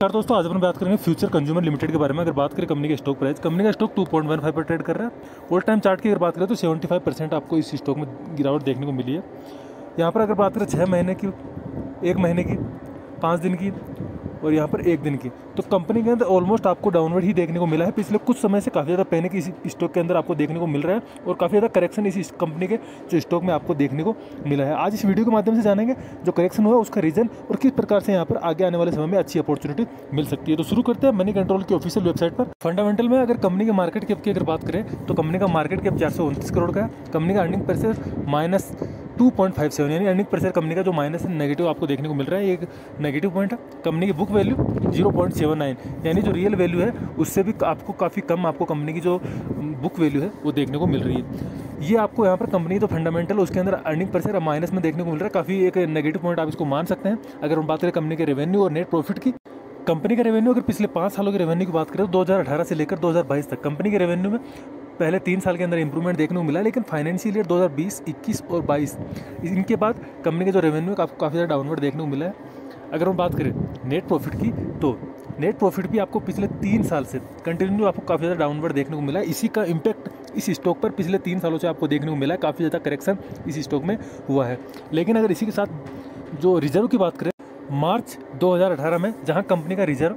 नमस्कार दोस्तों, आज अपन बात करेंगे फ्यूचर कंज्यूमर लिमिटेड के बारे में। अगर बात करें कंपनी के स्टॉक प्राइस, कंपनी का स्टॉक 2.15 पर ट्रेड कर रहा है। ऑल टाइम चार्ट की अगर बात करें तो 75% आपको इस स्टॉक में गिरावट देखने को मिली है। यहाँ पर अगर बात करें 6 महीने की, 1 महीने की, 5 दिन की और यहाँ पर 1 दिन की, तो कंपनी के अंदर ऑलमोस्ट आपको डाउनवर्ड ही देखने को मिला है। पिछले कुछ समय से काफ़ी ज़्यादा पहले की इस स्टॉक के अंदर आपको देखने को मिल रहा है और काफ़ी ज़्यादा करेक्शन इस कंपनी के जो स्टॉक में आपको देखने को मिला है। आज इस वीडियो के माध्यम से जानेंगे जो करेक्शन हुआ उसका रीज़न और किस प्रकार से यहाँ पर आगे आने वाले समय में अच्छी अपॉर्चुनिटी मिल सकती है। तो शुरू करते हैं मनी कंट्रोल की ऑफिशियल वेबसाइट पर। फंडामेंटल में अगर कंपनी के मार्केट कैप की अगर बात करें तो कंपनी का मार्केट कैप 429 करोड़ का है। कंपनी का अर्निंग पर शेयर -2.57, यानी अर्निंग पर शेयर कंपनी का जो माइनस नेगेटिव आपको देखने को मिल रहा है, ये एक नेगेटिव पॉइंट है। कंपनी की बुक वैल्यू 0.79, यानी जो रियल वैल्यू है उससे भी आपको काफ़ी कम आपको कंपनी की जो बुक वैल्यू है वो देखने को मिल रही है। ये आपको यहाँ पर कंपनी तो फंडामेंटल उसके अंदर अर्निंग पर शेयर माइनस में देखने को मिल रहा है। काफ़ी एक नेगेटिव पॉइंट आप इसको मान सकते हैं। अगर हम बात करें कंपनी के रेवेन्यू और नेट प्रॉफिट की, कंपनी का रेवेन्यू अगर पिछले 5 सालों के रेवेन्यू की बात करें तो 2018 से लेकर 2022 तक कंपनी के रेवेन्यू में पहले 3 साल के अंदर इंप्रूवमेंट देखने को मिला, लेकिन फाइनेंशियल ईयर 2020, 21 और 22 इनके बाद कंपनी के जो रेवेन्यू आपको काफ़ी ज़्यादा डाउनवर्ड देखने को मिला है। अगर हम बात करें नेट प्रॉफिट की, तो नेट प्रॉफिट भी आपको पिछले 3 साल से कंटिन्यू आपको काफ़ी ज़्यादा डाउनवर्ड देखने को मिला है। इसी का इम्पैक्ट इस स्टॉक पर पिछले 3 सालों से आपको देखने को मिला है। काफ़ी ज़्यादा करेक्शन इस स्टॉक में हुआ है। लेकिन अगर इसी के साथ जो रिजर्व की बात करें, मार्च 2018 में जहाँ कंपनी का रिजर्व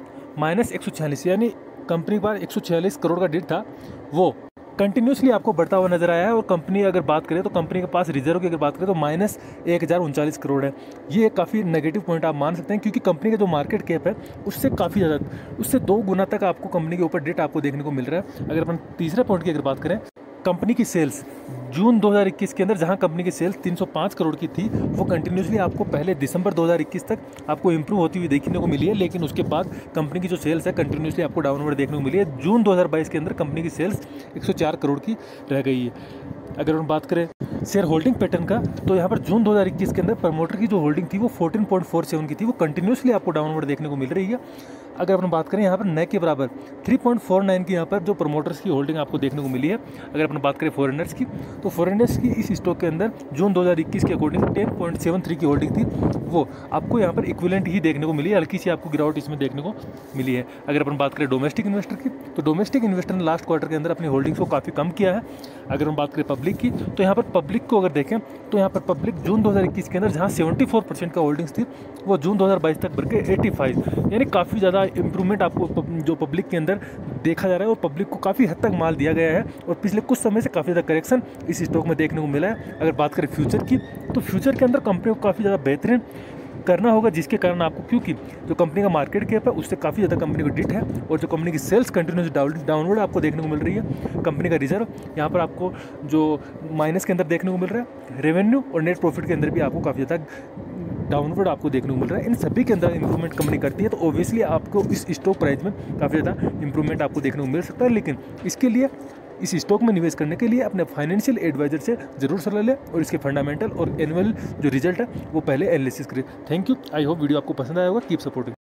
-146, यानी कंपनी के पास 146 करोड़ का डेट था, वो कंटिन्यूसली आपको बढ़ता हुआ नजर आया है। और कंपनी अगर बात करें तो कंपनी के पास रिजर्व की अगर बात करें तो -1039 करोड़ है। ये काफ़ी नेगेटिव पॉइंट आप मान सकते हैं, क्योंकि कंपनी का जो मार्केट कैप है उससे काफ़ी ज़्यादा, उससे 2 गुना तक आपको कंपनी के ऊपर डेट आपको देखने को मिल रहा है। अगर अपन तीसरे पॉइंट की अगर बात करें, कंपनी की सेल्स जून 2021 के अंदर जहां कंपनी की सेल्स 305 करोड़ की थी, वो कंटिन्यूसली आपको पहले दिसंबर 2021 तक आपको इंप्रूव होती हुई देखने को मिली है। लेकिन उसके बाद कंपनी की जो सेल्स है कंटिन्यूसली आपको डाउनवर्ड देखने को मिली है। जून 2022 के अंदर कंपनी की सेल्स 104 करोड़ की रह गई है। अगर हम बात करें शेयर होल्डिंग पैटर्न का, तो यहाँ पर जून 2021 के अंदर प्रमोटर की जो होल्डिंग थी वो 14.47 की थी, वो कंटिन्यूसली आपको डाउनवर्ड देखने को मिल रही है। अगर अपन बात करें यहाँ पर नए के बराबर 3.49 की यहाँ पर जो प्रमोटर्स की होल्डिंग आपको देखने को मिली है। अगर अपन बात करें फॉरेनर्स की, तो फॉरेनर्स की इस स्टॉक के अंदर जून 2021 के अकॉर्डिंग 10.73 की होल्डिंग थी, वो आपको यहाँ पर इक्विवेलेंट ही देखने को मिली है। हल्की सी आपको गिरावट इसमें देखने को मिली है। अगर अपन बात करें डोमेस्टिक इन्वेस्टर की, तो डोमेस्टिक इन्वेस्टर ने लास्ट क्वार्टर के अंदर अपनी होल्डिंग्स को काफ़ी कम किया है। अगर हम बात करें पब्लिक की, तो यहाँ पर पब्लिक को अगर देखें तो यहाँ पर पब्लिक जून 2021 के अंदर जहाँ 74% का होल्डिंग्स थी, वो जून 2022 तक बढ़ के 85, यानी काफ़ी ज़्यादा इंप्रूवमेंट आपको जो पब्लिक के अंदर देखा जा रहा है। और पब्लिक को काफ़ी हद तक माल दिया गया है और पिछले कुछ समय से काफ़ी ज़्यादा करेक्शन इस स्टॉक में देखने को मिला है। अगर बात करें फ्यूचर की, तो फ्यूचर के अंदर कंपनी को काफ़ी ज़्यादा बेहतरीन करना होगा, जिसके कारण आपको, क्योंकि जो कंपनी का मार्केट कैप है उससे काफ़ी ज़्यादा कंपनी को डिट है और जो कंपनी की सेल्स कंटिन्यूस डाउनवर्ड आपको देखने को मिल रही है। कंपनी का रिजर्व यहाँ पर आपको जो माइनस के अंदर देखने को मिल रहा है। रेवेन्यू और नेट प्रॉफिट के अंदर भी आपको काफ़ी ज़्यादा डाउनवर्ड आपको देखने को मिल रहा है। इन सभी के अंदर इंप्रूवमेंट कंपनी करती है, तो ऑब्वियसली आपको इस स्टॉक प्राइस में काफ़ी ज़्यादा इंप्रूवमेंट आपको देखने को मिल सकता है। लेकिन इसके लिए, इस स्टॉक में निवेश करने के लिए अपने फाइनेंशियल एडवाइजर से जरूर सलाह लें और इसके फंडामेंटल और एनुअल जो रिजल्ट है वो पहले एनालिसिस करें। Thank you. I hope video आपको पसंद आया होगा। Keep supporting.